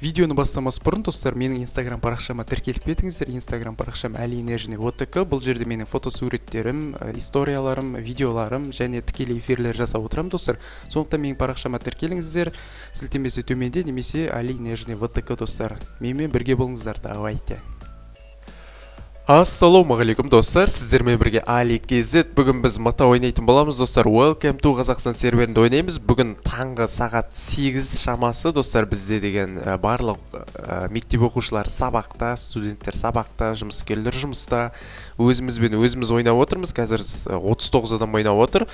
Видеоны бастамас бұрын достар, менің Instagram парақшама тіркеліп кетіңіздер. Instagram парақшам ali_otk. Бұл жерде менің фотосуреттерім, историяларым, видеоларым және тікелей эфирлер жасап отырамын достар. Сондықтан менің парақшама тіркеліңіздер. Сілтемесі төменде немесе ali_otk достар. Менімен бірге болыңыздар. Давайте. Ассалаумағалейкум достар, сіздермен бірге Али KZ. Бүгін біз мата ойнайтын боламыз достар. Welcome to Қазақстан серверінде ойнаймыз. Бүгін таңғы сағат 8 шамасы достар, бізде деген барлық мектеп оқушылар сабақта, студенттер сабақта, жұмыскерлер жұмыста. Өзімізбен өзіміз ойнап отырмыз. Қазір 39 адам ойнап отыр.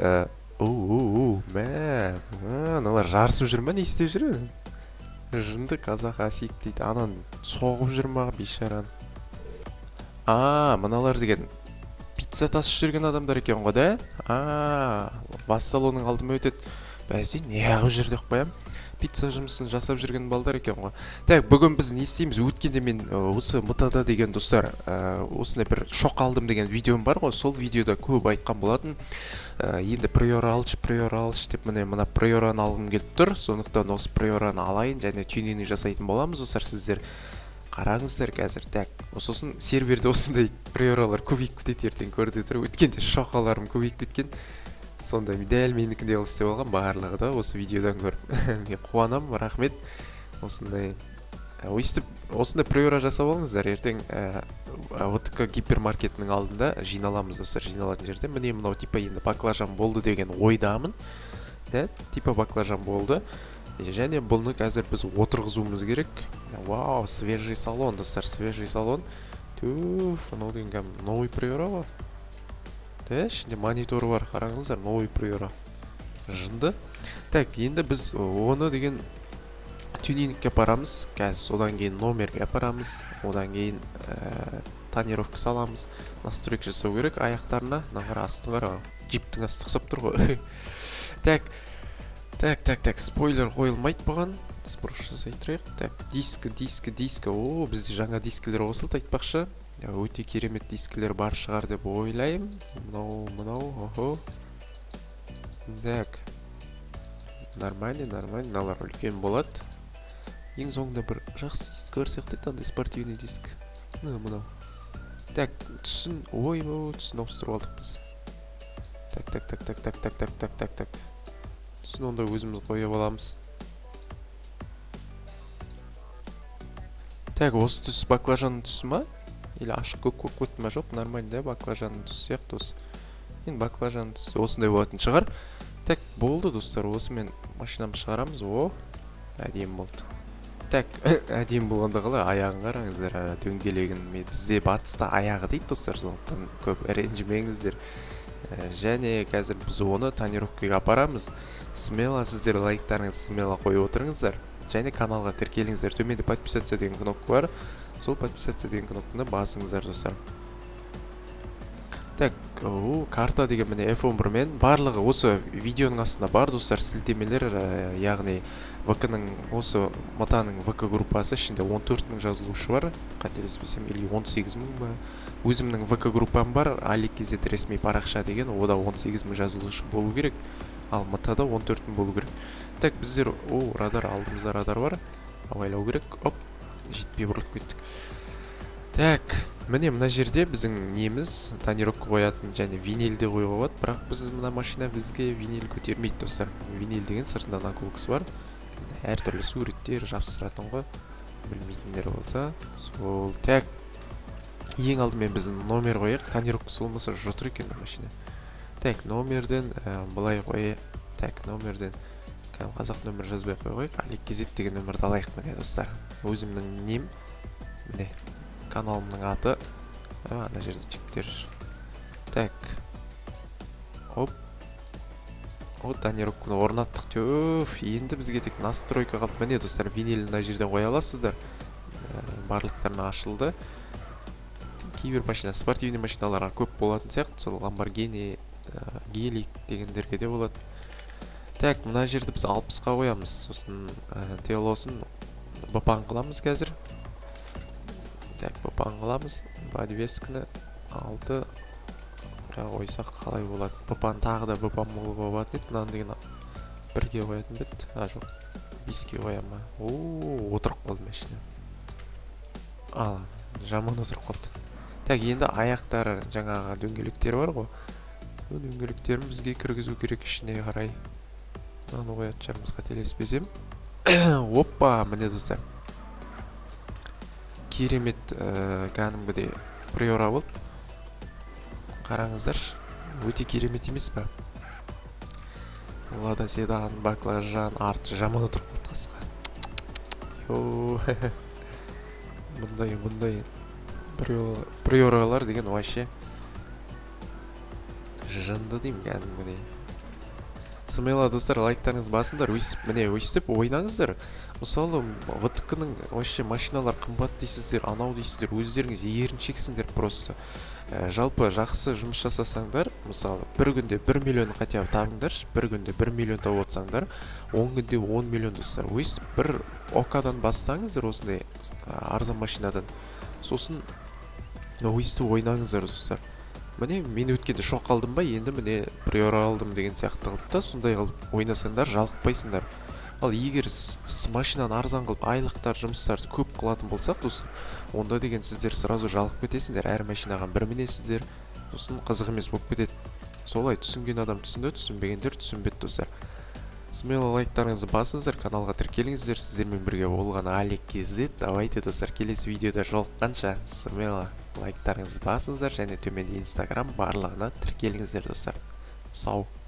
Мыналар жарысып жүр ме, не істеп жүр? Жынды қазақ асик дейді. Анан соғып жүр ма бейшараны? Мыналар деген пицца тасып жүрген адамдар екен ғой, да? Вассалоның алдыма өтеді. Бәсе, не ағып жүр деп қоям? Пицца жұмысын жасап жүрген балдар екен ғой. Так, бүгін біз не істейміз? Өткенде мен осы МТА деген достар, осындай бір шоқ алдым деген видеом бар ғой. Сол видеода көп айтқан болатын. Енді приора алшы деп мына приораны алғым келіп тұр. Сондықтан осы приораны алайын және тюнинг жасайтын боламыз достар. Сіздер қараңыздар қазір. Так, сосын серверде осындай приоралар көбейіп кетеді, ертең көрді тұр. Өткенде шоқаларым көбейіп кеткен. Сонда дәл менікіндей ол істеп алған барлығы да осы видеодан көріп. Мен қуанам, рахмет. Осындай приора жасап алыңыздар. Ертең OTK гипермаркетінің алдында жиналамыз достар, жиналатын жерде. Міне мынау типа енді баклажан болды деген ойдамын. Да, типа баклажан болды. Және бұны қазір біз отырғызуымыз керек. Вау, свежий салон, достар, свежий салон. Түф, анау деген новый приора ғой. Да, ішінде мониторы бар, қараңыздар, новый приора. Жынды. Так, енді біз оны деген тюнингке апарамыз. Қазір содан кейін номерге апарамыз. Одан кейін тонировка саламыз. Настройка жасау керек аяқтарына. Нағыр асты қара. Джиптің асты қысап тұр ғой. Так, спойлер қойылмайды бұған. Сброш жасай тұрайық. Так, дискі. Бізде жаңа дискілер қосылды айтпақшы. Өте керемет дискілер бар шығар деп ойлаймын. Мынау, охо. Так. Нормально, налар үлкен болады. Ең соңында бір жақсы диск көрсек те, таңдай спортивный диск. Мынау. Так, түсін, түсін ауыстырып алдық біз. Так. Түсін онда өзіміз қойып аламыз. Так, осы түс баклажанның түсі ма? Или ашық көк өтті ма? Жоқ, нормально, да, баклажанның түсі сияқты осы. Енді баклажанның түсі осындай болатын шығар. Так, болды достар, осы мен машинамды шығарамыз. Әдем болды. Так, әдем болғанда қалай аяғын қараңыздар, дөңгелегін. Бізде батыста аяғы дейді достар, сондықтан көп ренжімеңіздер. Және қазір біз оны тонировкаға апарамыз. Смело сіздер лайктарыңыз смело қойып отырыңыздар. Және каналға тіркеліңіздер. Төменде подписаться деген кнопка бар. Сол подписаться деген кнопканы басыңыздар достар. Так, карта деген міне F11 мен барлығы осы видеоның астында бар достар, сілтемелер, яғни VK-ның осы матаның VK группасы ішінде 14 мың жазылушы бар, қателеспесем, или 18 мың ба. Өзімнің VK группам бар, Ali KZ ресми парақша деген, ода 18 мың жазылушы болу керек, ал матада 14 мың болу керек. Так, біздер, радар, алдымызда радар бар, авайлау керек, жетпей бұрылып кеттік. Так, міне мына жерде біздің неміз тонировка қоятын және винилде қоюға болады, бірақ біз мына машина бізге винил көтермейді достар. Винил деген сыртында наколкасы бар. Әртүрлі суреттер жабыстыратын ғой. Білмейтіндер болса, сол. Так, ең алдымен біздің номер қойық. Тонировка болмаса жұтыр екен машина. Так, номерден былай қойы. Так, номерден қазақ нөмір жазбай қойық. Ali KZ деген нөмірді алайық міне достар. Өзімнің нем міне. Каналымның аты. Ана жерде чектер. Так. Тонировканы орнаттық. Төф, енді бізге тек настройка қалып. Міне достар, винилін мына жерден қоя аласыздар. Барлықтарына ашылды. Кейбір машина, спортивный машиналарға көп болатын сияқты. Сол Lamborghini, Geely дегендерге де болады. Так, мына жерді біз 60-қа қоямыз. Сосын телосын бапан қыламыз қазір. Так, бапан қыламыз. Подвескіні 6 қойсақ қалай болады. Бапан тағы да бапан болуға болады. Мынаны деген бірге қоятын бет. Жоқ, 5-ке қоям ба. Отырып машина. Ал, жаман отырып қалды. Так, енді аяқтары жаңағы дөңгелектер бар ғой. Сол дөңгелектерін бізге кіргізу керек ішіне қарай. Мынаны қоятшармыз қателеспесем. Оппа, міне достар. Керемет кәдімгідей приора болды. Қараңыздаршы, өте керемет емес па? Лада седан, баклажан, арты жаман отырып қалды қасқа. Бұндай приоралар деген вообще жынды деймін кәдімгідей. Смело достар, лайктарыңыз басыңдар, міне өйстіп ойнаңыздар. Мысалы, ВТК-ның вообще машиналар қымбат дейсіздер, анау дейсіздер, өздеріңіз еріншексіңдер просто. Жалпы жақсы жұмыс жасасаңдар, мысалы, бір күнде 1 миллион хотя бы табыңдаршы, бір күнде 1 миллион тауып отсаңдар, 10 күнде 10 миллион достар. Өйстіп бір ОК-дан бастаңыздар осындай арзан машинадан. Сосын өйстіп ойнаңыздар достар. Міне, мен өткенде шоқ алдым ба, енді міне приора алдым деген сияқты қылып та, сондай қылып ойнасаңдар, жалықпайсыңдар. Ал егер машинаны арзан қылып, айлықтар, жұмыстарды көп қылатын болсақ, достар, онда деген сіздер сразу жалығып кетесіңдер, әр машинаға бір мінесіздер, сосын қызық емес болып кетеді. Солай түсінген адам түсінді, түсінбегендер түсінбеді достар. Смело лайктарыңызды басыңыздар, каналға тіркеліңіздер, сіздермен бірге болған Алик KZ. Давайте достар, келесі видеода жолыққанша смело лайктарыңызды басыңыздар және төменде Instagram барлығына тіркеліңіздер достар. Сау.